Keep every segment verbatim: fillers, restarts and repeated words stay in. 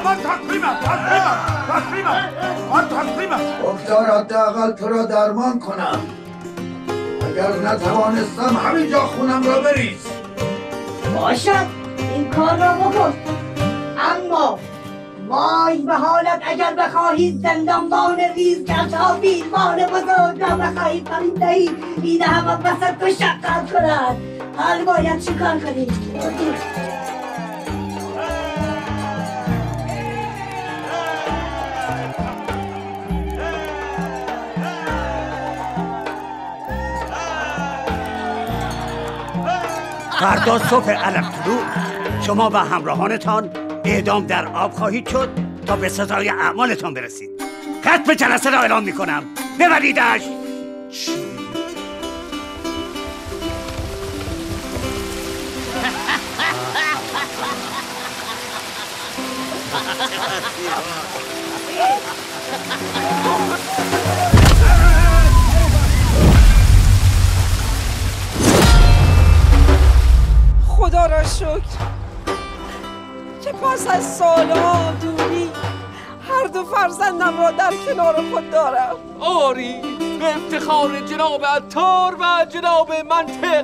من تسلیمم تسلیمم تسلیمم من تسلیمم. دکتر حداقل تو را درمان کنم، اگر نتوانستم همینجا خونم را بریز. باشد این کار را بکن، اما وای به حالت اگر بخواهید زندانبان ریز کشا بیلمان بزرگ را بخواهید فرید دهید این همه بسد تو شقت کند. حال باید چی کار کنید؟ فردا صبح علم طلوع شما و همراهانتان اعدام در آب خواهید شد تا به سزای اعمالتان برسید. ختم جلسه را اعلام میکنم. ببریدش. خدا را شکر که پس از سالها دوری هر دو فرزندم را در کنار خود دارم. آری به افتخار جناب عطار و جناب منطق.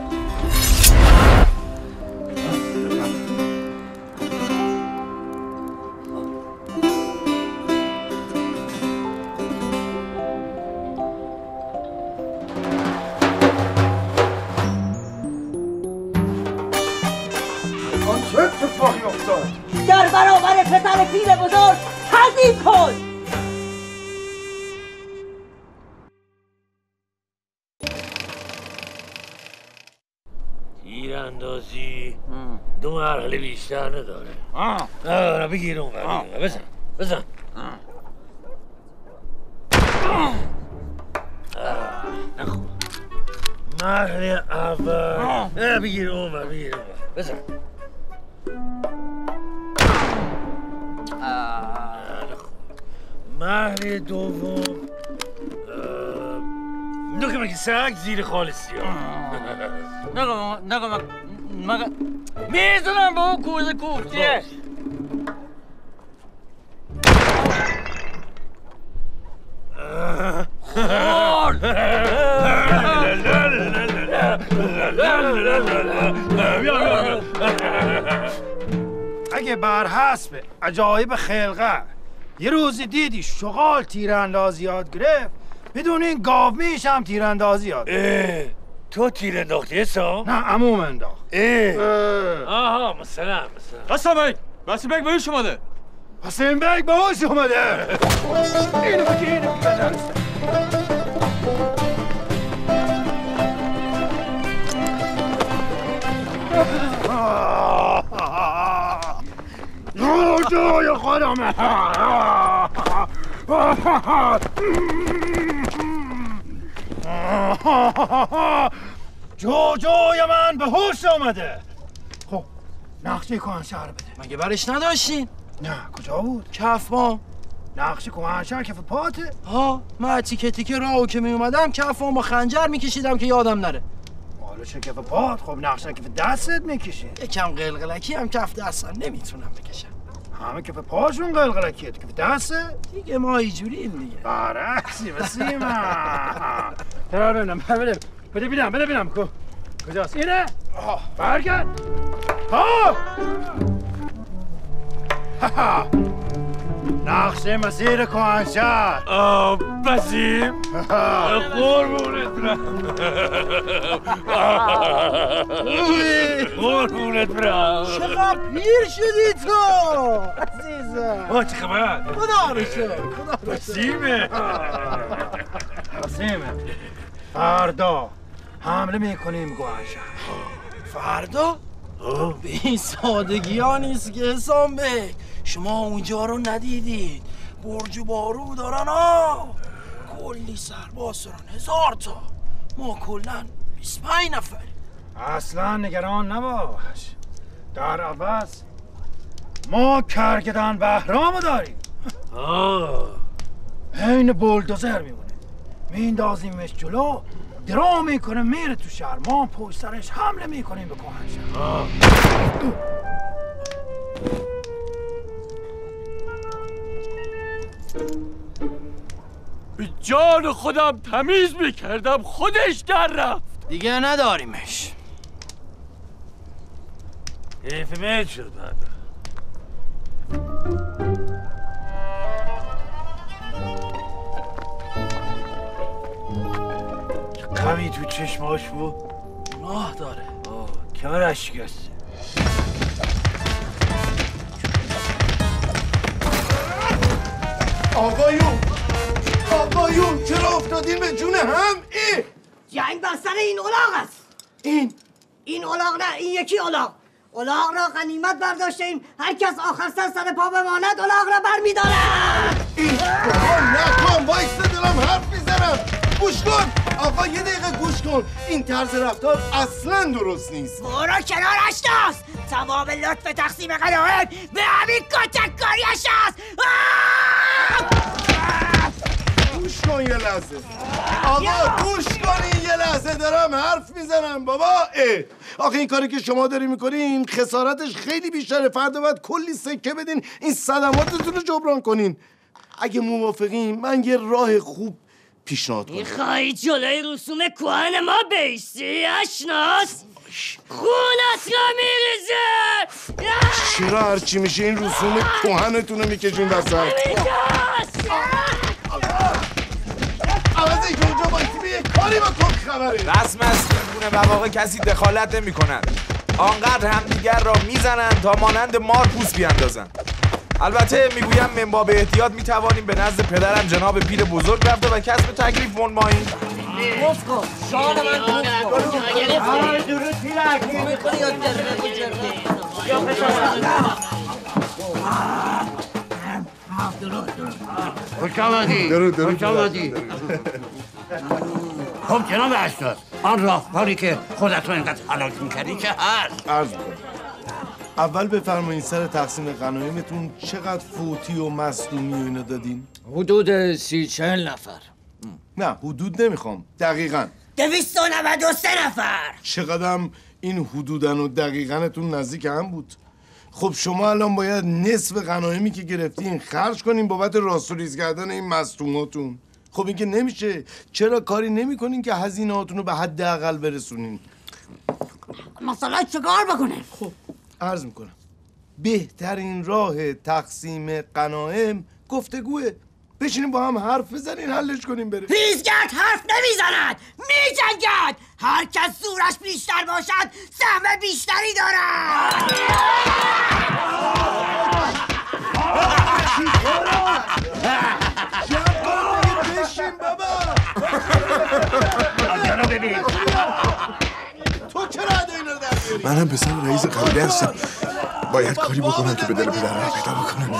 در برابر پسر پیر بزرگ تعظیم کن. تیراندازی دو مرحله بیشتر نداره. آه آه بگیر اون بگیر. بزن بزن. نخون. مرحله اول بگیر اون بگیر اون بزن. مرحله دوم نگه مگه سگ زیر خالصی ها. نگه نگه مگه میزنم با اون کوزه کوفتیه. اگه بر حسب عجایب خلقه یه روزی دیدی شغال تیراندازی یاد گرفت، بدون این گاو میش هم تیراندازی یاد گرفت. تو تیر انداختی حسام؟ نه عموم انداخت. آها مثلا مثلا قسم بیگ قسم بیگ به هوش اومده. قسم بیگ به هوش اومده. اینو بگی اینو بگی. جوجوی خودمه. جوجوی من به هوش اومده. خب نقشه کهنشهر بده. مگه برش نداشتین؟ نه کجا بود؟ کف ما. نقشه کهنشهر کف پاته؟ ها من تیکه تیکه راهو که می اومدم کف ما با خنجر میکشیدم که یادم نره. حالا چه کف پات؟ خب نقشه کف دستت میکشی. یکم قلقلکی هم کف دستم نمیتونم بکشم. همه کف پاشون قلقلکیه، تو کف دسته؟ دیگه ما اینجوریم دیگه. برعکسی وسیمه. ترا ببینم ببینم بده ببینم بده ببینم کو کجاست؟ اینه؟ برگرد. ها نقشه مسیر کهنشهر. آه بسیم قربونت برم. قربونت برم. چقدر پیر شدی تو عزیزم. آه چه خبر؟ خدا رو شکر خدا رو شکر. بسیمه بسیمه فردا حمله میکنیم کهنشهر. فردا؟ به این سادگی ها نیست که حسام بیگ. شما اونجا رو ندیدید. برج و بارو دارن ها. کلی سرباز دارن هزار تا. ما کلن بیست و پنج نفریم. اصلا نگران نباش. در عوض ما کرگدن بهرامو داریم. آه این بولدوزر میمونه میندازیمش جلو، درام میکنه میره تو شهر، ما پشت سرش حمله میکنیم به کهنشهر. جان خودم تمیز میکردم خودش در رفت. دیگه نداریمش. حیف میل شد بعد. کمی تو چشماش بود. گناه داره. آه کمرش شکسته. آقایون آقایون چرا افتادین به جون هم؟ ای جنگ بر سر این الاغ است. این این الاغ نه، این یکی الاغ. الاغ را غنیمت برداشته ایم. هر کس آخر سر سر پا بماند الاغ را برمی‌دارد. این بابا نکن وایسته دارم حرف میزنم. گوش کن آقا، یه دقیقه گوش کن. این طرز رفتار اصلا درست نیست. برو کنارش داز. تمام لطف تقسیم غنایم به همین کتککاریش است. گوش کن یه لحظه آقا، گوش کنین یه لحظه دارم حرف میزنم بابا. اه. آخه این کاری که شما داری میکنین خسارتش خیلی بیشتره. فردا باید کلی سکه بدین این صدماتتون رو جبران کنین. اگه موافقین من یه راه خوب پیشنهاد کنم. میخوایی جلوی رسوم کهن ما بیستی اشناس؟ خونت را میریزه. چرا هرچی میشه این رسوم کهنتون رو میکشین وسط؟ عوض اینکه اونجا بایستی به یه کاری بکن خبره. رسم است که این گونه مواقع کسی دخالت نمی کنند. آنقدر همدیگر را میزنند تا مانند مار پوست بیاندازند. البته میگویم من باب احتیاط میتوانیم به نزد پدرم جناب پیر بزرگ رفته و کسب تکلیف منماییم. گفت کن شان من گفت کن. درود پیرک میکنی یا جره بجره یا خوش آمدی. درود درود. خوش آمدی. خب جناب اشناس، آن راهکاری که خودت رو اینقدر حلاج میکردی که هست؟ عرض میکنم. اول بفرمایید سر تقسیم غنایمتون چقدر فوتی و مصدومی و اینا دادین؟ حدود سی چهل نفر. نه حدود نمیخوام، دقیقاً. دویست و نود و سه نفر. چقدرم این حدودن و دقیقاًتون نزدیک هم بود. خب شما الان باید نصف غنایمی که گرفتین خرج کنین بابت راستوریز کردن این مصدوماتون. خب این که نمیشه. چرا کاری نمیکنین که هزینه‌هاتون رو به حداقل برسونین؟ مثلا چیکار بکنیم؟ خب عرض میکنم بهترین راه تقسیم غنایم گفتگوه. بشینیم با هم حرف بزنین حلش کنیم بره. ریزگرد حرف نمیزند، میجنگد. هر کس زورش بیشتر باشد سهم بیشتری دارد. بشین بابا. آنجا ببین. تو چرا ادا اینا رو در بیاری؟ منم پسر رئیس قبیله هستم. باید کاری بکنم که به دل پدرم رو پیدا بکنم.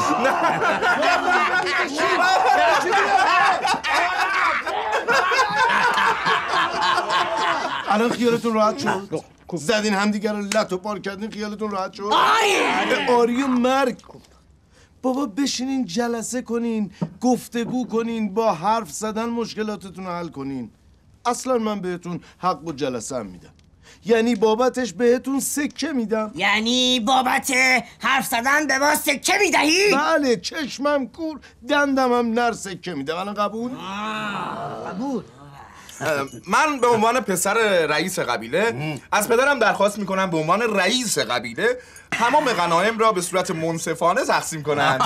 الان خیالتون راحت شد؟ زدین همدیگر رو لط و پار کردین خیالتون راحت شد؟ آری آری و مرگ. بابا بشینین جلسه کنین، گفتگو کنین، با حرف زدن مشکلاتتون رو حل کنین. اصلا من بهتون حق و جلسه هم میدم. یعنی بابتش بهتون سکه میدم. یعنی بابت حرف زدن به ما سکه میدهی؟ بله، چشمم کور دندم هم نر سکه میدم. الان قبول؟ قبول. من به عنوان پسر رئیس قبیله از پدرم درخواست میکنم به عنوان رئیس قبیله تمام غنایم را به صورت منصفانه تقسیم کنند.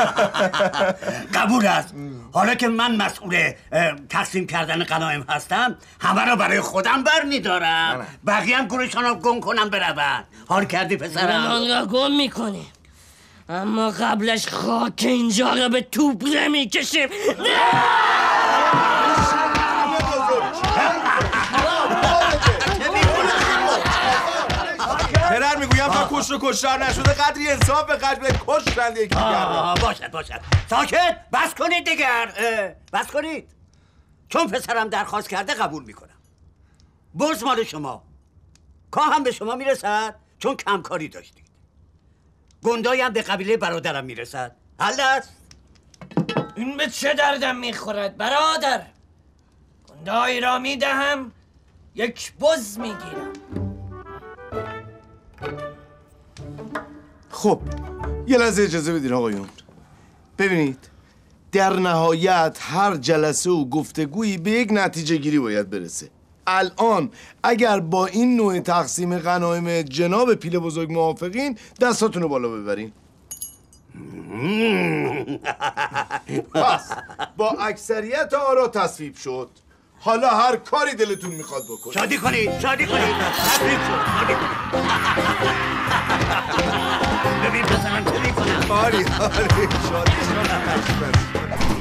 قبول است. حالا که من مسئول تقسیم کردن غنایم هستم همه رو برای خودم بر میدارم. بقیه هم گروشان رو گم کنم برون. حال کردی پسرم؟ من را گم میکنیم اما قبلش خاک اینجا را به توبره میکشیم. پدر میگویم تا کشت و کشتار نشده قدری انصاف به قدر کشتند یکی دیگر. باشد باشد. ساکت. بس کنید دیگر. بس کنید. چون پسرم درخواست کرده قبول میکنم. برز مال شما. کاه هم به شما میرسد چون کمکاری داشتید. گندایی هم به قبیله برادرم میرسد. حل است؟ این به چه دردم میخورد برادر؟ گندایی را میدهم یک بز میگیرم. خب یه لحظه اجازه بدید آقایون. ببینید در نهایت هر جلسه و گفتگویی به یک نتیجه گیری باید برسه. الان اگر با این نوع تقسیم غنایم جناب پیل بزرگ موافقین دستاتونو بالا ببرین. پس با اکثریت آرا تصویب شد. حالا هر کاری دلتون میخواد بکنید. شادی کنید، شادی کنید. تصویب شد. شادی کنید. ببین پسرم چه میکنم. آری آری شادی شد.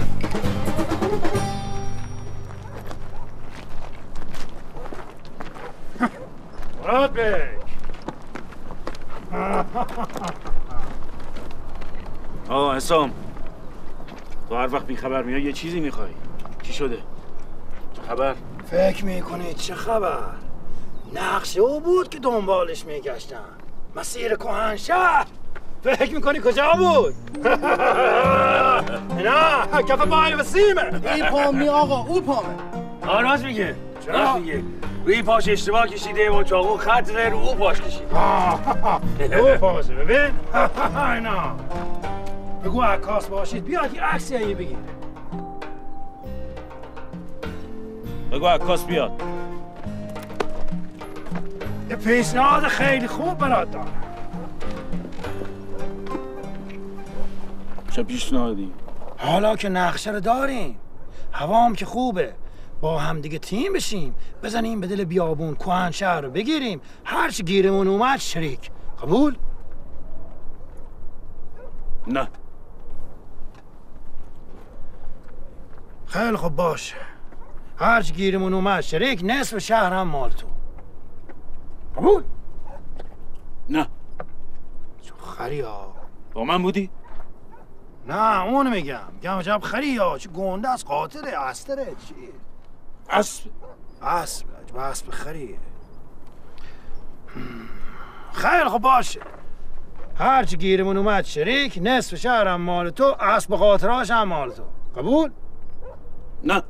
مراد بیک آه حسام، تو هر وقت بیخبر میای یه چیزی میخوای. چی شده؟ چه خبر؟ فکر میکنید چه خبر؟ نقشه او بود که دنبالش میگشتن. مسیر کهنشهر. فکر میکنی کجا بود؟ نه کف پای وسیمه. این پامی آقا، او پامه. آراز میگه. چرا میگه؟ روی پاش اشتباه کشیده و چاقو خط زده رو او پاش کشید. او پاشه ببین. اینا بگو عکاس باشید بیاد یه عکسی ای بگیر. بگو عکاس بیاد. یه پیشنهاد خیلی خوب برات دارم. چه پیشنهادی؟ حالا که نقشه رو داریم، هوام که خوبه، با هم دیگه تیم بشیم، بزنیم به دل بیابون کهنشهر رو بگیریم، هر چی گیرمون اومد شریک. قبول؟ نه. خیلی خوب باشه. هر چی گیرمون اومد شریک، نصف شهر هم مال تو. قبول؟ نه. چون خری ها. با من بودی؟ نه اونو میگم. میگم عجب خری ها. چه گنده است، قاطره، استره، چی؟ اسب. اسب. عجب اسب خریه. خیلی خوب باشه. هر چی گیرمون اومد شریک، نصف شهر هم مال تو، اسب و قاطراش هم مال تو. قبول؟ نه.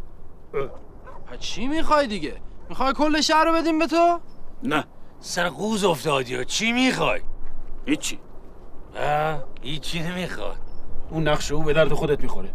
چی میخوای دیگه؟ میخوای کل شهر رو بدیم به تو؟ نه. سر قوز افتادی ها. چی میخوای؟ هیچی. آه هیچی نمیخواد. اون نقشه او به درد خودت میخوره.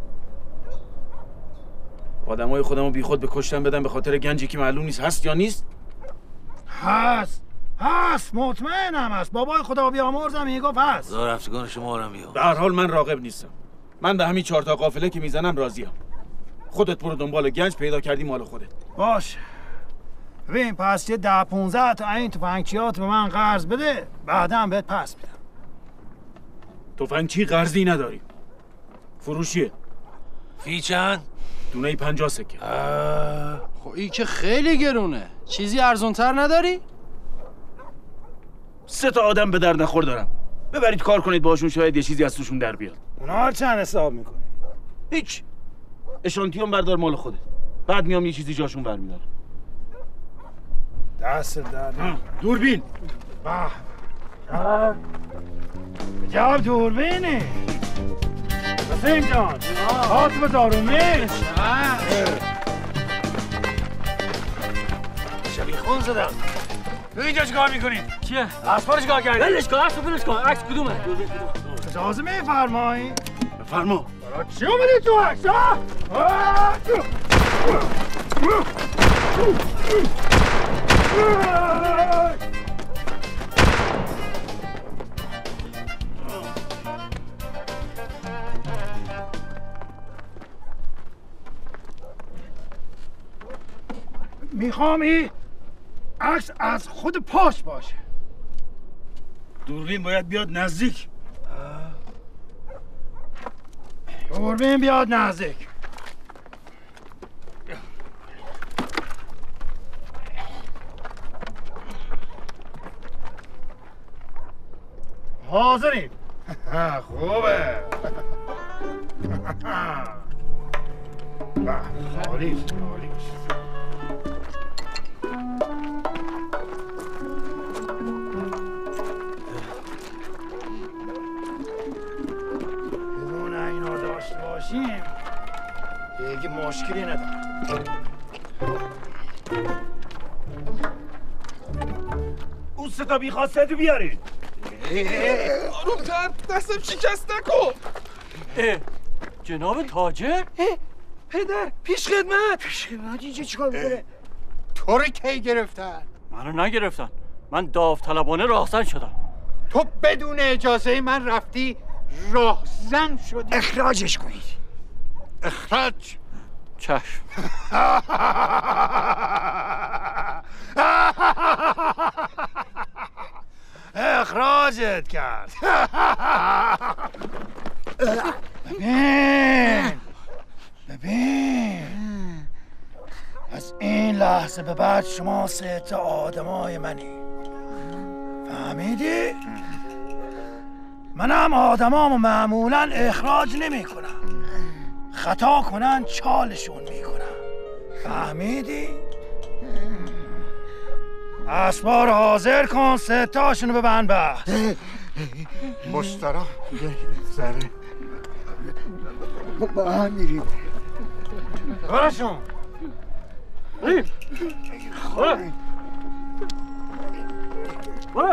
آدمای خودمو بی خود به کشتن بدن به خاطر گنجی که معلوم نیست هست یا نیست؟ هست. هست. مطمئنم هست. بابای خدا بیامرزم میگفت هست. زار رفتگان شما رو بیام. به هر حال من راغب نیستم. من به همین چهار تا قافله که میزنم راضیم. خودت برو دنبال گنج، پیدا کردی مال خودت. باشه. ببین پس یه ده پونزده تا این تفنگچیات به من قرض بده، بعدا بهت پس میدم. تفنگچی قرضی نداری. فروشیه. فی چند؟ دونه پنجاه سکه. خب این که خیلی گرونه. چیزی ارزونتر نداری؟ سه تا آدم به درد نخور دارم. ببرید کار کنید باشون، شاید یه چیزی از توشون در بیاد. اونا چند حساب میکنی؟ هیچ. اشانتیون بردار مال خودت. بعد میام یه چیزی جاشون برمیدارم. دست در دوربین. به جواب دوربینی. حسین جان هات بذارومش. شبیه خون زدم. تو اینجا چیکار میکنید؟ کیه؟ اسبا چیکار کردی؟ بلش کن، اسب بلش کن. عکس کدومه؟ اجازه میفرمایی؟ بفرما. چی اومدی تو عکس ها؟ میخوام این عکس از خود پاش باشه. دوربین باید بیاد نزدیک. دوربین بیاد نزدیک. حاضرین. خوبه. خالیش خالیش. بدون اینا داشته باشیم دیگه مشکلی ندارم. اون سه تا بیخواسته تو بیارید. آرومتر، دستم شکست نکن. جناب تاجر؟ پدر پیش خدمت. پیش خدمت اینجا چیکار میکنه؟ تو رو کی گرفتن؟ منو نگرفتن. من داوطلبانه راهزن شدم. تو بدون اجازه من رفتی راهزن شدی. اخراجش کنید. اخراج. چشم. اخراجت کرد. ببین ببین از این لحظه به بعد شما سه تا آدمای منی، فهمیدی؟ منم آدمامو معمولا اخراج نمی کنم، خطا کنن چالشون میکنم، فهمیدی؟ اسبا رو حاضر کن، سه تاشونو ببند بحث. مسترا سره با هم میریم. برشون بریم. برو برو.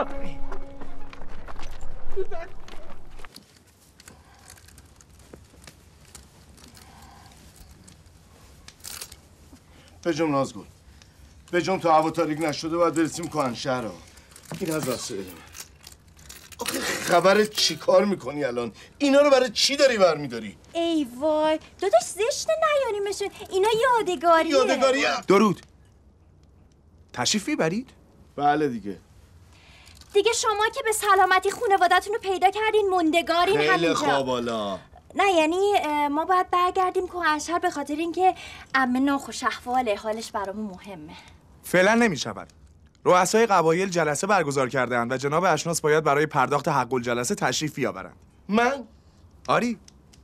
بجم نازگل، بجم تا هوا تاریک نشده باید برسیم کهنشهر ها. این از دست بده من. آخه خبر چی کار میکنی الان؟ اینا رو برای چی داری برمیداری؟ ای وای داداش زشته نیاریمشون، اینا یادگاریه. یادگاریه؟ درود. تشریف میبرید؟ بله دیگه. دیگه شما که به سلامتی خانوادتون رو پیدا کردین موندگارین همینجا. خیلی خواب حالا. نه یعنی ما باید برگردیم کهنشهر به خاطر اینکه عمه ناخوش احواله، حالش برامون مهمه. فعلا نمیشود. رؤسای قبایل جلسه برگزار کرده‌اند و جناب اشناس باید برای پرداخت حق الجلسه تشریف بیاورند. من؟ آری.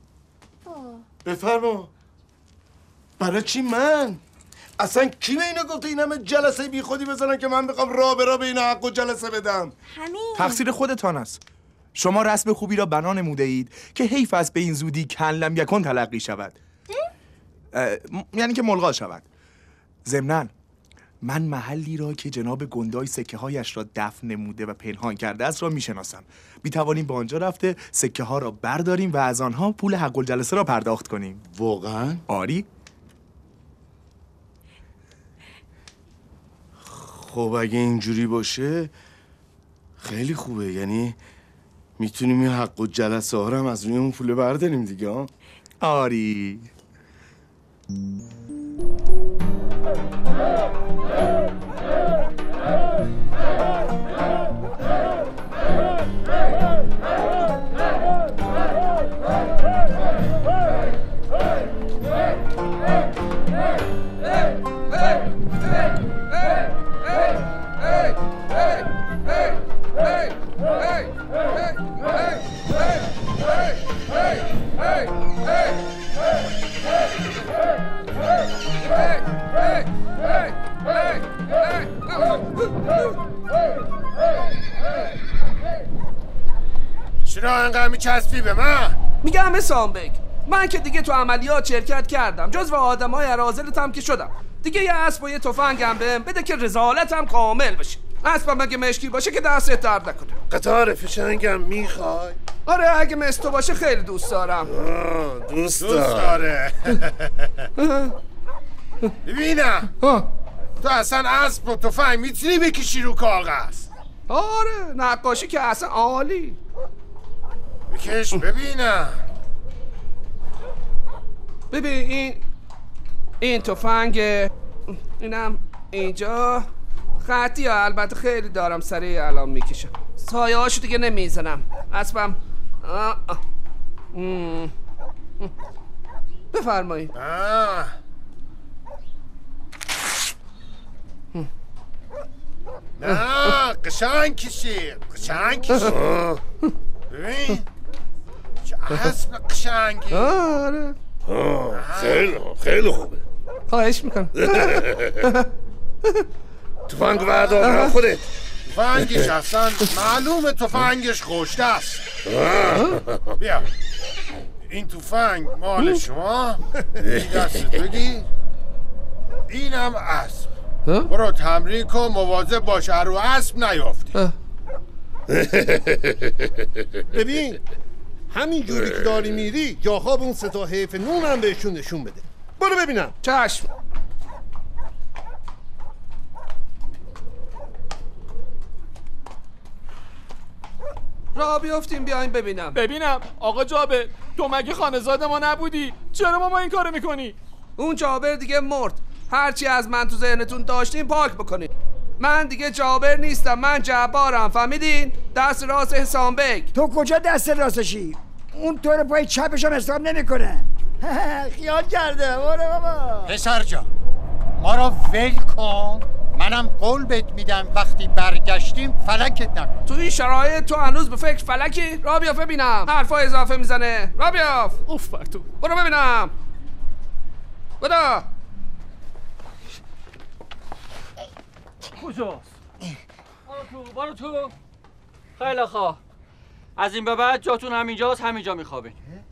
بفرما. برای چی من؟ اصلا کی به اینا گفته این همه جلسه بی خودی بزنن که من بخوام راه به راه به اینا حق و جلسه بدم؟ همین. تقصیر خودتان است. شما رسم خوبی را بنا نموده اید که حیف است به این زودی کن لم یکن تلقی شود. یعنی که ملغا شود. ضمناً من محلی را که جناب گندای سکه هایش را دفن نموده و پنهان کرده است را میشناسم. میتوانیم به آنجا رفته سکه ها را برداریم و از آنها پول حق الجلسه را پرداخت کنیم. واقعا؟ آری. خب اگه اینجوری باشه خیلی خوبه، یعنی میتونیم این حق و جلسه ها رو هم از روی اون پول برداریم دیگه ها؟ آری. چرا انقدر میچسبی به من؟ میگم سامبک، من که دیگه تو عملیات شرکت کردم، جزو آدمای اراذلتم که شدم. دیگه یه اسب و یه تفنگم بهم بده که رزالتم کامل بشه. اسبم اگه مشکی باشه که دستت درد نکنه. قطار فشنگم میخوای؟ آره اگه مثل تو باشه خیلی دوست دارم. دوست داره. ببینم تو اصلا اسب و تفنگ میتونی بکشی رو کاغذ؟ آره نقاشی که اصلا عالی. بکش ببینم. ببین این این تفنگ، اینم اینجا خطی ها، البته خیلی دارم سریع الان میکشم. سایه هاشو دیگه نمیزنم. اسبم بفرمایید. نه قشنگ کشی، قشنگ کشی. ببین چه اسب قشنگی. آره خیلی خیلی خوبه. خواهش میکنم. تفنگ بردار خودت. تفنگش اصلا معلومه تفنگش خوشته است. بیا این تفنگ مال شما، این دستت بگیر، اینم اسب. برو تمرین کن، مواظب باش رو اسب نیافتی. ببین همین جوری که داری میری جا خواب اون سه تا حیف نون هم بهشون نشون بده. برو ببینم. چشم. راه بیافتیم بیایم ببینم. ببینم آقا جابر، تو مگه خانه‌زاد ما نبودی؟ چرا ما ما این کارو میکنی؟ اون جابر دیگه مرد. هرچی از من تو ذهنتون داشتین پاک بکنین. من دیگه جابر نیستم، من جبارم، فهمیدین؟ دست راست حسام بیگ. تو کجا دست راستشی؟ اون طور پای چپش هم حساب نمیکنه. خیال کرده. برو بابا. پسر جان ما را ول کن، منم قول بهت میدم وقتی برگشتیم فلکت نکن. تو این شرایط تو هنوز به فکر فلکی؟ را بیاف ببینم. حرفا اضافه میزنه. را بیاف. اوف بر تو. برو ببینم. بدا. کجاست؟ برو تو برو تو. خیلی خواه. از این به بعد جاتون همینجاست، همینجا میخوابین.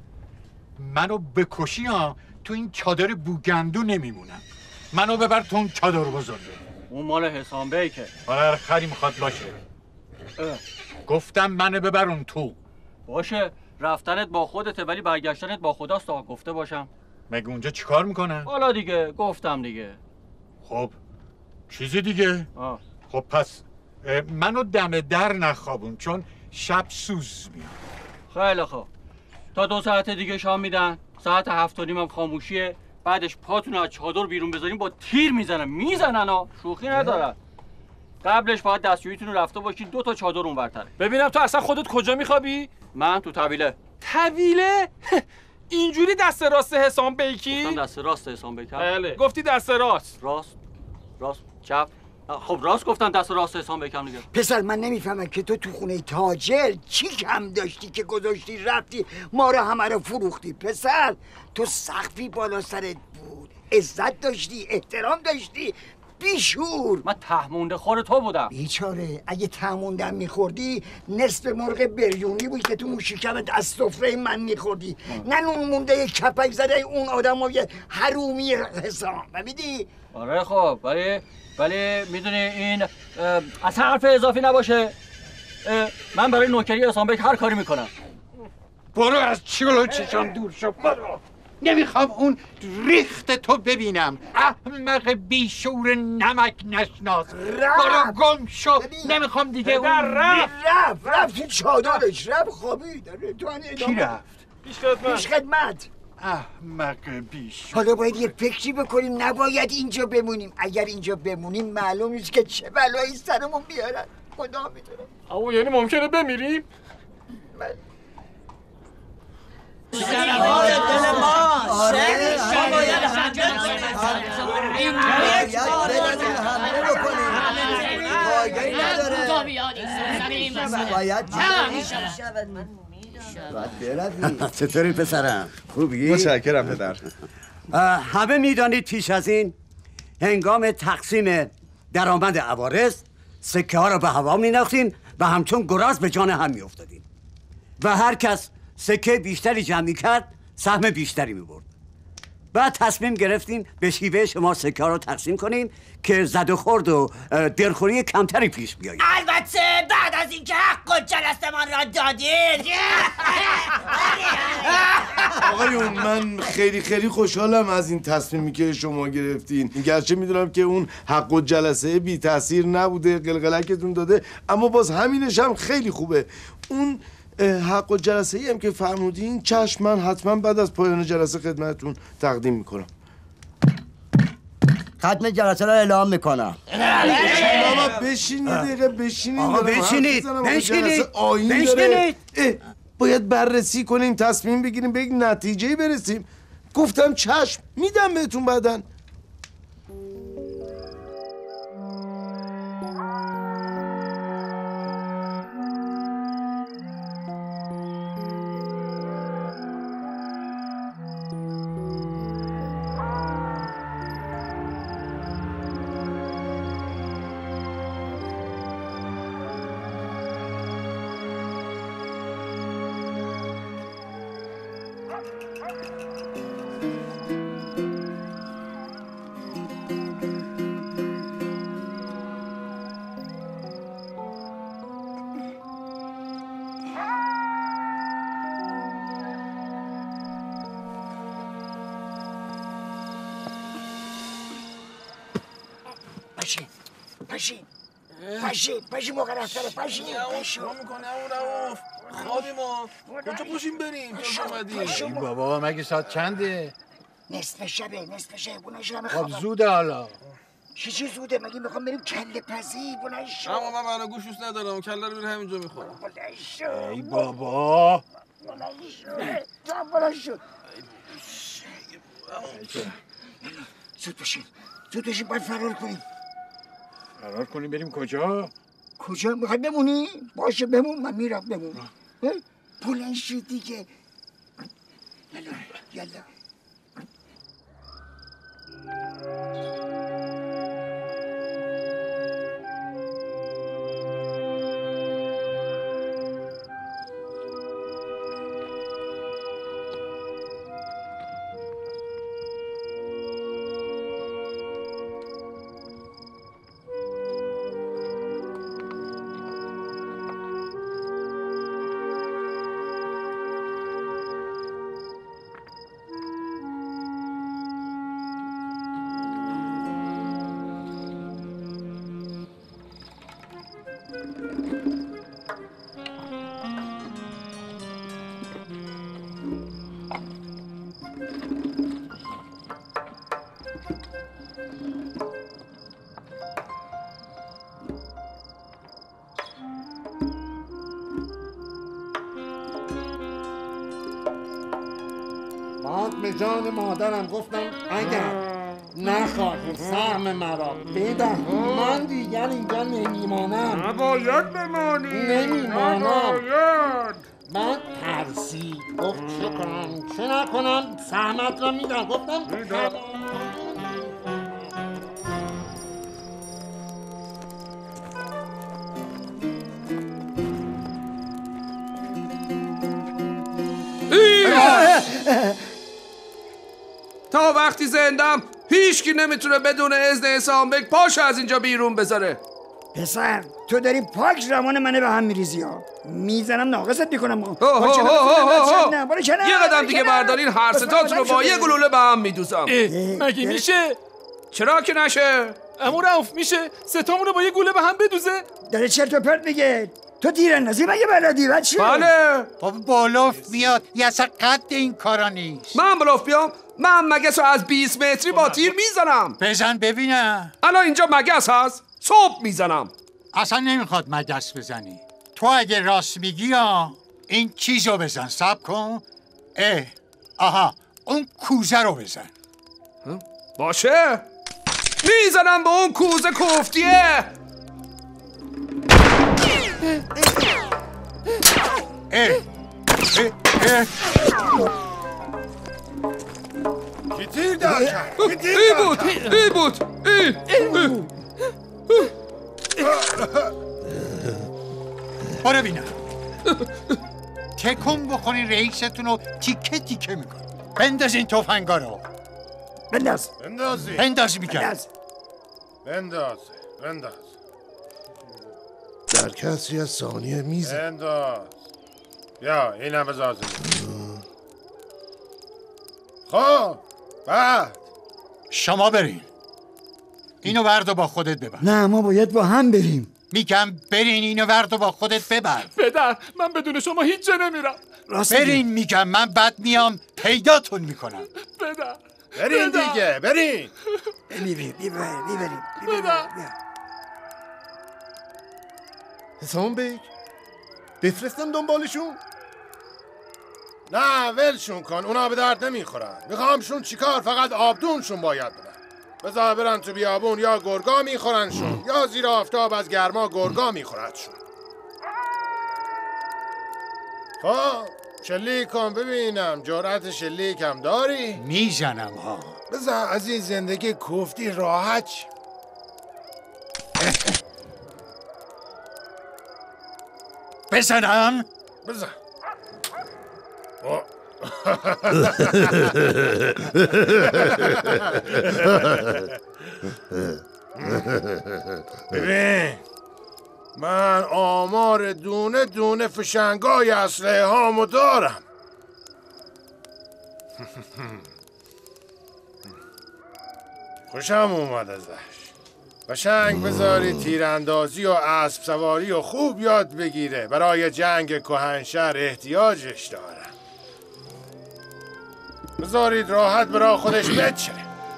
منو بکشی ها تو این چادر بوگندو نمیمونم. منو ببر تو اون چادر بزرگه. اون مال حسام بیکه. هر خری میخواد باشه. اه. گفتم منو ببر اون تو. باشه رفتنت با خودته ولی برگشتنت با خداست تا گفته باشم. مگه اونجا چیکار میکنن؟ حالا دیگه گفتم دیگه. خب چیزی دیگه؟ آه. خب پس منو دم در نخوابون چون شب سوز میاد. خیلی خوب. تا دو ساعت دیگه شام میدن. ساعت هفت و نیم هم خاموشیه. بعدش پاتون از چادر بیرون بذاریم با تیر میزنن. میزنن ها. شوخی ندارن. قبلش باید دستشوییتون رو رفته باشین، دو تا چادر اونورتره. ببینم تو اصلا خودت کجا میخوابی؟ من تو طویله. طویله؟ اینجوری دست راست حسام بیکی؟ گفتم دست راست حسام بیکی. بله. گفتی دست راست. راست. راست. چپ. خب راست گفتم دست راست حسام بیکم دیگه. پسر من نمیفهمم که تو تو خونه تاجر چی کم داشتی که گذاشتی رفتی ما رو همه رو فروختی. پسر تو سقفی بالا سرت بود، عزت داشتی، احترام داشتی، بیشور. من تهمونده خور تو بودم. بیچاره اگه تهموندم میخوردی نصف مرغ بریونی بود که تو اون شکمت از سفره من میخوردی، نه نون مونده یک کپک زده اون آدمای حرومی حسام. ببینی؟ آره خب ولی ولی میدونی این اصلا حرف اضافی نباشه. من برای نوکری حسام بیک هر کاری میکنم. برو از چلو چشم دور شو. برو. نمیخوام اون ریخت تو ببینم. احمق بیشور نمک نشناس. برو گم شو. نمیخوام دیگه اون رفت رفت رفت تو چادرش رفت خوابید. کی رفت؟ پیش خدمت. پیش خدمت. احمق بیشور. حالا باید یه فکری بکنیم، نباید اینجا بمونیم. اگر اینجا بمونیم معلوم نیست که چه بلایی سرمون بیارن. خدا میدونه. او یعنی ممکنه بمیریم؟ چطوری پسرم؟ خوبی؟ متشکرم پدر. همه میدانید پیش از این هنگام تقسیم درآمد عوارض سکه ها را به هوا می‌انداختیم و همچون گراز به جان هم می‌افتادیم و هر کس سکه بیشتری جمع می‌کرد سهم بیشتری می‌برد. بعد تصمیم گرفتیم به شیوه شما سکه ها رو تقسیم کنیم که زد و خورد و دلخوری کمتری پیش بیاید. البته بعد از اینکه حق و جلستمان را دادید. آقایون من خیلی خیلی خوشحالم از این تصمیمی که شما گرفتین. گرچه میدونم که اون حق و جلسه بی تاثیر نبوده، قلقلکتون داده، اما باز همینش هم خیلی خوبه. اون حق و جلسه ای هم که فرمودین چشم، من حتما بعد از پایان جلسه خدمتتون تقدیم میکنم. ختم جلسه را اعلام میکنم. بابا بشین یه دقیقه بشینید. آقا بشینید بشینید بشینید. باید بررسی کنیم، تصمیم بگیریم، به یک نتیجه برسیم. گفتم چشم، میدم بهتون بعدن. پشی پشی موقع رفتره پشی پشی میکنه اون رفت خوابیم ها کجا پوشیم بریم تو اومدی ای بابا مگه ساعت چنده؟ نصف شبه نصف شبه بلند شو همه خب خوابم زوده حالا چی چی زوده مگه میخوام بریم کله پزی بلند شو اما من برای گوش دوست ندارم کله رو بره همینجا میخورم بلند شو ای بابا بلند شو تو هم بلند شو زود باشین زود باشین باید فرار کنیم فرار کنیم بریم کجا؟ کجا میخوای بمونی؟ باشه بمون من میرم بمون بلند شو دیگه یلا یلا به جان مادرم گفتم اگر نخواهی سهم مرا بده من دیگر اینجا نمیمانم نباید بمانی نمیمانم نباید من ترسید گفت چه کنم چه نکنم سهمت را میدم گفتم تا وقتی زندم هیچکی نمیتونه بدون اذن حسام بک پاشو از اینجا بیرون بذاره. پسر تو داری پاک روان منه به هم میریزی ها میزنم ناقصت میکنم ها یه قدم دیگه بردارین هر ستاتون رو با یه گلوله به هم میدوزم. مگه میشه؟ چرا که نشه؟ امو رفت میشه ستامون رو با یه گوله به هم بدوزه؟ داره چرت و پرت میگه تو تیراندازی مگه بلدی بچه؟ بله. بابا بالاف میاد یه اصلا قد این کارا نیست. من بالاف بیام؟ من مگس رو از بیست متری با تیر میزنم. بزن ببینم. الان اینجا مگس هست؟ صبح میزنم. اصلا نمیخواد مگس بزنی. تو اگه راست میگی ها این چیزو بزن. صبر کن. اه آها اون کوزه رو بزن. باشه میزنم به اون کوزه کوفتیه. اه اه کی تیر در کرد؟ کی تیر ای در بود کرد؟ ای بود ای برو بینم تکون بخونی رئیستون رو تیکه تیکه میکن. بنداز این تفنگا رو. بنداز بندازی بنداز میگم. بنداز بنداز بنداز در کسری از ثانیه میزه بنداز بیا این هم بذار خب بعد شما برین اینو برد با خودت ببر. نه ما باید با هم بریم. میگم برین اینو برد با خودت ببر. پدر من بدون شما هیچ جا نمیرم. برین میگم من بعد میام پیداتون میکنم. پدر برین دیگه برین. میبریم میبریم میبریم پدر حسام بیک بفرستم دنبالشون؟ نه ولشون کن اونا به درد نمیخورن. میخوامشون چیکار فقط آبدونشون باید بدن. بذار برن تو بیابون یا گرگا میخورنشون یا زیر آفتاب از گرما گرگا میخورتشون. خب شلیک کن ببینم جرأت شلیک هم داری؟ میزنم ها. بذار از این زندگی کوفتی راحت شی. بزنم؟ بزن. ببین من آمار دونه دونه فشنگای اسلحه هامو دارم. خوشم اومد ازش. قشنگ بذارید تیراندازی و اسب سواری و خوب یاد بگیره. برای جنگ کهنشهر احتیاجش دارم. بذارید راحت برای خودش بچه.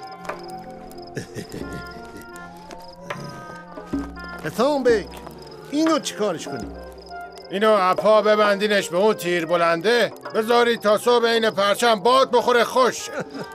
حسام بیگ اینو چیکارش کنیم؟ اینو اپا ببندینش به اون تیر بلنده، بذارید تا صبح این پرچم باد بخوره خوش.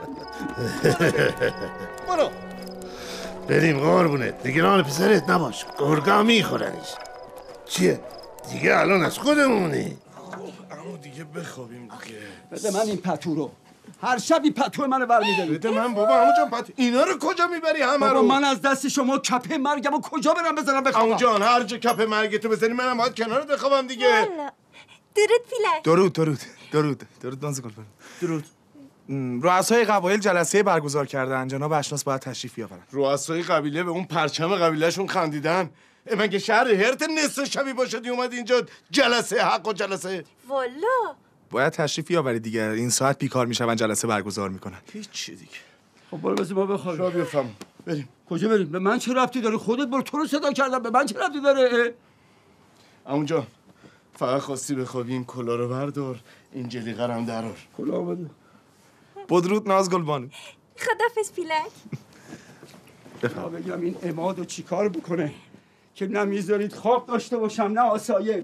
برو بریم قربونت، نگران پسرت نباش، گرگا میخورنش. چیه؟ دیگه الان از خودمونی. اما دیگه بخوابیم دیگه. بده من این پتو رو. هر شب این پتو منو برمی‌داری. بده من بابا. عمو جان پتو اینا رو کجا میبری همه رو؟ من از دست شما کپه مرگم و کجا برم بزنم بخوابم؟ عمو جان هر جا کپه مرگتو بزنی منم باید کنارت بخوابم دیگه. درود پیلک. درود درود درود درود ناز گلبن. درود. رؤسای قبایل جلسه برگزار کردن، جناب اشناس باید تشریف بیاورن. رؤسای قبیله به اون پرچم قبیلهشون خندیدن. مگه شهر هرت نصف شبی باشد اومد اینجا جلسه حق و جلسه؟ والا باید تشریف بیاوری دیگه، این ساعت بیکار میشون جلسه برگزار میکنن. هیچ دیگه. خب برو بس ما بخوابیم. شما بیفهم. بریم. کجا بریم؟ به من چه ربطی داره؟ خودت برو، تو رو صدا کردم، به من چه ربطی داره؟ عمو جان فقط خواستی بخوابیم، کلا رو بردار، این جلیقه رو هم درار. کلا بده. بدرود ناز گلبانو. خدافظ پیلک. بفرما بگم این عمادو چیکار بکنه که نه میذارید خواب داشته باشم نه آسایش.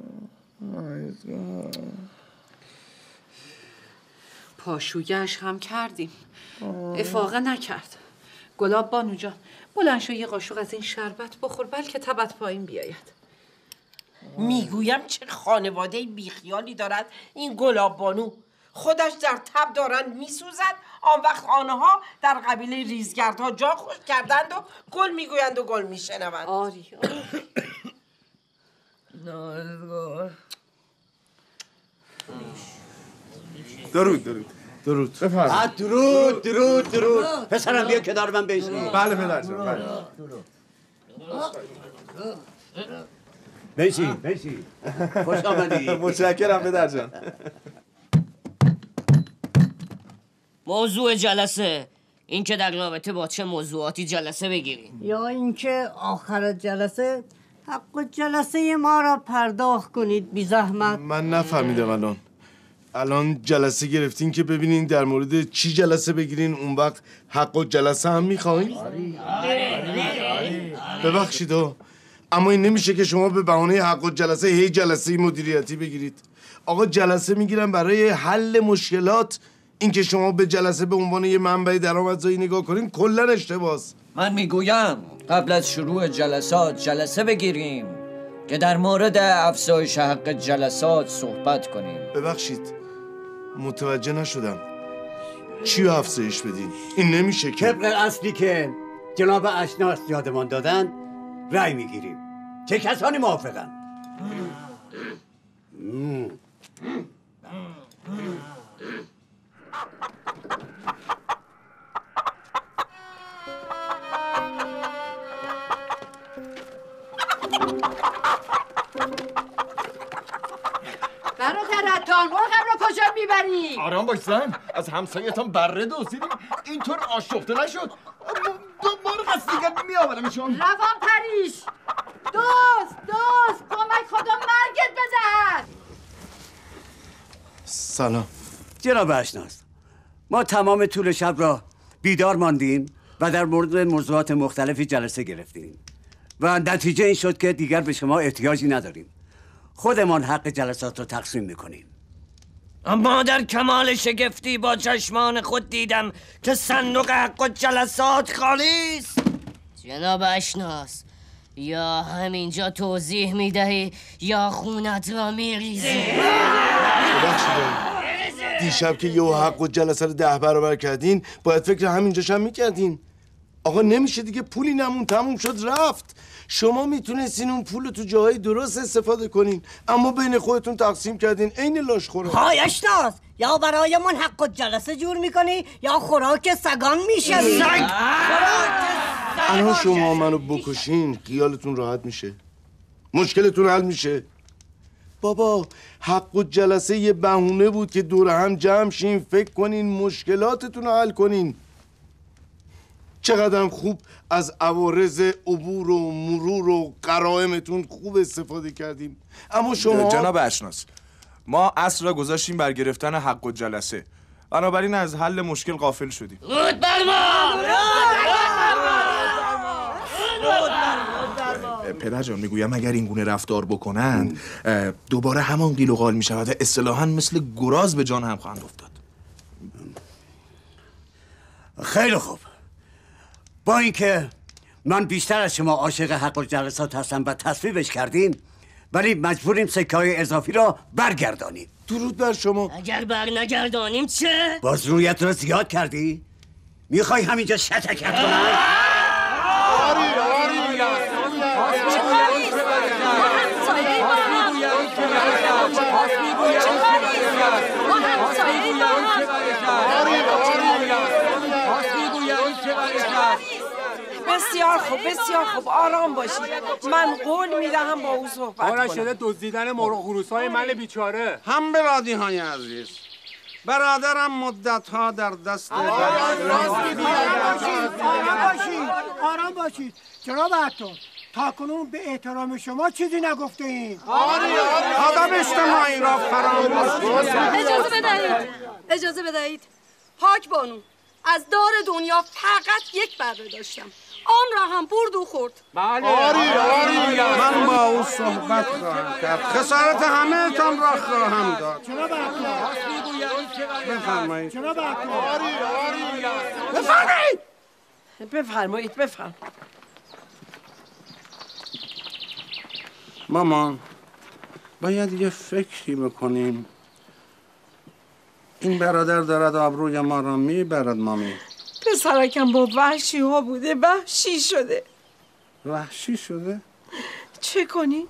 پاشویش هم کردیم، افاقه نکرد. گلاب بانو جان بلند شو یه قاشق از این شربت بخور بلکه تبت پایین بیاید. میگویم چه خانواده بیخیالی دارد این گلاب بانو. خودش در تب دارند میسوزد، آن وقت آنها در قبیله ریزگردها جا خوش کردند و گل میگویند و گل میشنوند. آری درود درود درود. بفرمایید. درود درود درود. پسرم بیا کنار من بشین. بله پدر جان. بله. بشین بشین. خوش آمدی. متشکرم پدر جان. موضوع جلسه این که در رابطه با چه موضوعاتی جلسه بگیریم، یا اینکه آخر جلسه حق جلسه ما را پرداخت کنید بی زحمت. من نفهمیدم الان. الان جلسه گرفتین که ببینین در مورد چی جلسه بگیرین، اون وقت حق و جلسه هم میخواین؟ ببخشید ها، اما این نمیشه که شما به بهانه حق و جلسه هی جلسه مدیریتی بگیرید. آقا جلسه میگیرن برای حل مشکلات. این که شما به جلسه به عنوان یه منبع درآمدزایی نگاه کنین کلا اشتباهه. من میگویم قبل از شروع جلسات جلسه بگیریم که در مورد افزایش حق جلسات صحبت کنیم. ببخشید متوجه نشدم. چی رو افزایش بدین؟ این نمیشه که. طبق اصلی که جناب اشناس یادمان دادن رأی میگیریم. چه کسانی موافقن؟ برادرتان مرغم رو کجا میبری؟ آرام باش زن، از همسایتان بره دزدیدیم، اینطور آشفته نشد. دو مرغ از دیگه میآورمشون. روان پریش دوست دوست کمک خدا مرگت بدهد. سلام جناب اشناس، ما تمام طول شب را بیدار ماندیم و در مورد موضوعات مختلفی جلسه گرفتیم و نتیجه این شد که دیگر به شما احتیاجی نداریم. خودمان حق جلسات رو تقسیم میکنیم. اما در کمال شگفتی با چشمان خود دیدم که صندوق حق و جلسات خالی است. جناب اشناس، یا همینجا توضیح میدهی یا خونت را میریزی. دیشب که یه حق و جلسه رو ده برابر کردین باید فکر همینجاش هم میکردین. آقا نمیشه دیگه، پولی نمون، تموم شد رفت. شما میتونستین اون پول رو تو جاهای درست استفاده کنین، اما بین خودتون تقسیم کردین عین لاشخوره. های اشناس، یا برایمون حق و جلسه جور میکنی یا خوراک سگان میشوی. سگ! الان شما منو بکشین خیالتون راحت میشه، مشکلتون حل میشه. بابا حق و جلسه یه بهونه بود که دور هم جمع شین، فکر کنین، مشکلاتتون رو حل کنین. چقدر خوب از عوارض عبور و مرور و قرائمتون خوب استفاده کردیم. اما شما جناب اشناس، ما اصل را گذاشتیم بر گرفتن حق و جلسه، بنابراین از حل مشکل غافل شدیم. رود بر ما! پدر جان میگویم اگر این گونه رفتار بکنند دوباره همان قیل و قال میشود و اصطلاحاً مثل گراز به جان هم خواهند افتاد. خیلی خوب. با اینکه من بیشتر از شما عاشق حق و جلسات هستم و تصویبش کردیم، ولی مجبوریم سکه های اضافی را برگردانیم. درود بر شما. اگر بر نگردانیم چه؟ باز رویت را زیاد کردی؟ میخوای همینجا شتکت کنم؟ بسیار خوب بسیار خوب آرام باشید. من قول میدهم با او صحبت کنم. حالا شده دزدیدن مرغ خروس‌های من بیچاره. هم برادی های عزیز، برادرم مدت ها در دست آرام باشید آرام باشید جناب عطار، تا کنون به احترام شما چیزی نگفته ایم. آدم اجتماعی را فراموش کنید. اجازه بدهید اجازه بدهید پاک بانو، از دار دنیا فقط یک بره داشتم، آن را هم برد و خورد. بله من با او صحبت خواهم کرد، خسارت همه تان را خواهم داد. جناب عطار بفرمایید. جناب عطار بفرمایید بفرمایید بفرمایید. مامان باید یه فکری بکنیم. این برادر دارد آبروی ما را میبرد مامی. پسرکم با وحشی ها بوده، وحشی شده. وحشی شده؟ چه کنیم؟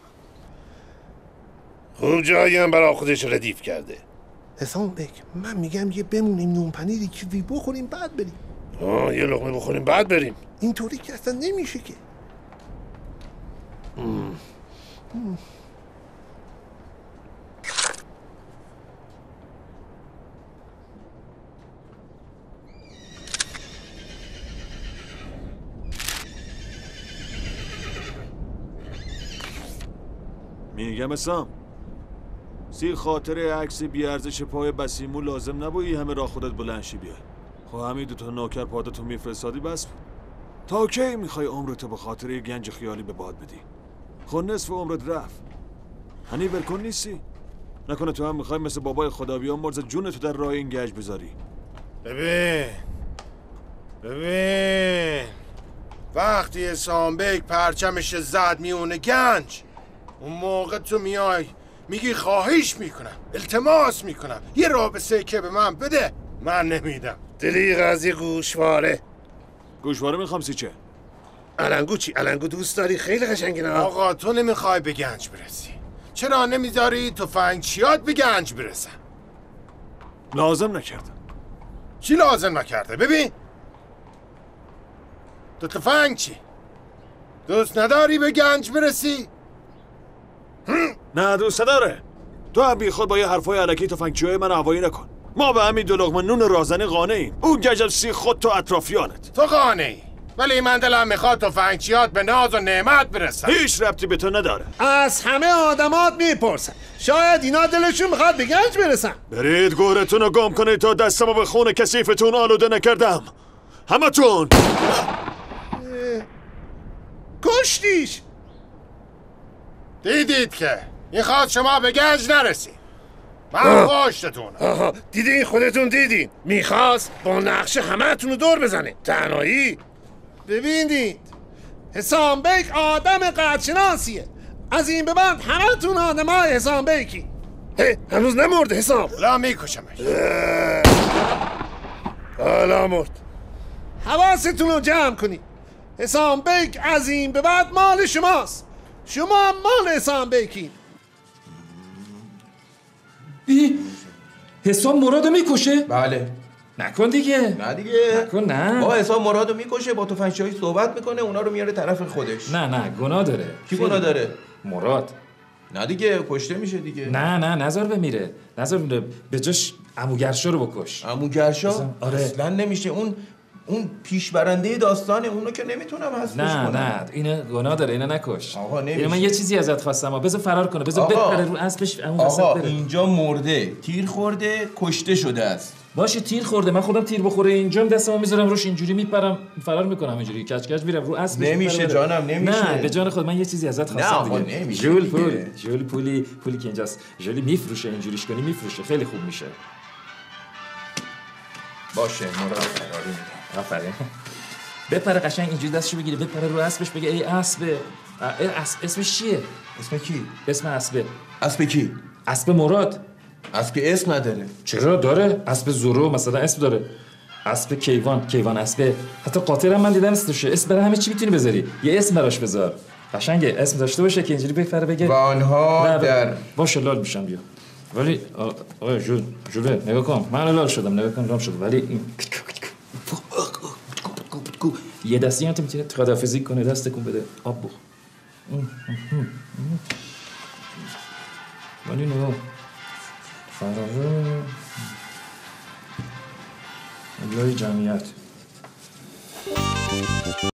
خوب جایی هم برای خودش ردیف کرده. حسام بک من میگم یه بمونیم نون پنیری کیوی بخوریم بعد بریم. آه یه لقمه بخوریم بعد بریم. اینطوری که اصلا نمیشه که. ام. ام. میگم اسام سی خاطر عکس بیارزش پای بسیمو لازم نبودی همه را خودت بلند شی بیای. خب همین دوتا نوکر پادتو میفرستادی بس بود. تا کی میخوای عمرتو به خاطر یه گنج خیالی به باد بدی؟ خب نصف عمرت رفت. هنی ولکن نیستی؟ نکنه تو هم میخوای مثل بابای خدا بیامرز جونتو در راه این گنج بذاری؟ ببین ببین وقتی حسام بیگ پرچمش زد میونه گنج، اون موقع تو میای میگی خواهش میکنم التماس میکنم یه راه سکه به من بده، من نمیدم. دلیغ از یه گوشواره. گوشواره میخوام سی چه؟ علنگو چی؟ علنگو دوست داری؟ خیلی قشنگه نه؟ آقا تو نمیخوای به گنج برسی، چرا نمیذاری تفنگچیات به گنج برسن؟ لازم نکردم. چی لازم نکرده؟ ببین تو تفنگ چی؟ دوست نداری به گنج برسی؟ نه دوست داره. تو هم بی خود با یه حرفای علکی تفنگچیای من هوایی نکن. ما به همین دو لقمه نون رازنی قانعیم. اون گجب سی خود تو اطرافیانت. تو قانعی، ولی من دلم میخواد تفنگچیات به ناز و نعمت برسن. هیچ ربطی به تو نداره. از همه آدمات میپرسن، شاید اینا دلشون میخواد به گنج برسن. برید گورتون رو گم کنید تا دستمو به خون کثیفتون آلوده نکردم. همتون کشتیش. دیدید که میخواد شما به گنج نرسی. من پشتتون. دیدین خودتون دیدین میخواست با نقشه همه تون رو دور بزنه. تنهایی ببینید حسام بیک آدم قدرشناسیه. از این به بعد همه تون آدم های حسام بیکی. هنوز نمرده حسام. لا میکشمش. حالا مرد. حواستون رو جمع کنید. حسام بیک از این به بعد مال شماست. شما هم مال حسام بیکین. ای حسام مرادو میکشه؟ بله. نکن دیگه. نه دیگه. نکن نه. با حسام مرادو میکشه، با تفنگچی‌های صحبت میکنه، اونا رو میاره طرف خودش. نه نه گناه داره. کی گناه داره؟ مراد. نه دیگه کشته میشه دیگه. نه نه نظر بمیره. نظر بمیره. به جاش عمو گرشا رو بکش. عمو گرشا؟ آره. اصلا نمیشه. اون اون پیش برنده داستانه، اونو که نمیتونم حذفش نه کنم. نه اینو گناه داره، اینو نکش. آقا نمیشه. اینو من یه چیزی ازت خواستم، آقا بذار فرار کنه، بذار بپره رو اسبش اون وسط آقا بره. اینجا مرده، تیر خورده، کشته شده است. باشه تیر خورده، من خودم تیر بخوره اینجام دستمو میذارم روش اینجوری میپرم فرار میکنم اینجوری کچ کچ میرم رو اسبش. نمیشه جانم، نمیشه. نه به جان خود من یه چیزی ازت نه خواستم آقا دیگه. نمیشه ژول دیگه. پول، ژول پولی، پولی که اینجاست. ژولی میفروشه، اینجوریش کنی میفروشه، خیلی خوب میشه. باشه مراد فراری میدم. آفرین. بپره قشنگ اینجوری دستشو بگیره، بپره رو اسبش بگه ای اسبه. ای اسب اسمش چیه؟ اسم کی؟ اسم اسبه. اسب کی؟ اسب مراد. اسب که اسم نداره. چرا داره؟ اسب زورو مثلا اسم داره. اسب کیوان، کیوان اسبه. حتی قاطر هم من دیدم اسمشه. اسم برای همه چی میتونی بذاری. یه اسم براش بذار. قشنگه اسم داشته باشه که اینجوری بپره بگه. و آنها در باشه لال میشم بیا. ولی آقا جول جوله نگاه کن، من لال شدم، نگاه کن لال شدم، ولی این یه دستی هم تو میتونه خدافزی کنه، دست کن بده آب بخور. ولی نگاه فراره لای جمعیت